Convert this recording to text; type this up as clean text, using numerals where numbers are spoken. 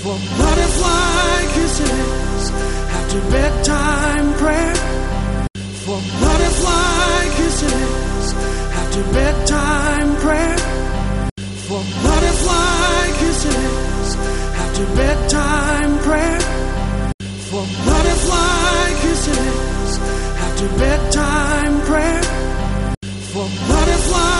For butterfly kisses after bedtime prayer. For butterfly kisses after bedtime prayer. For butterfly kisses after bedtime prayer. For butterfly kisses after bedtime prayer. For butterfly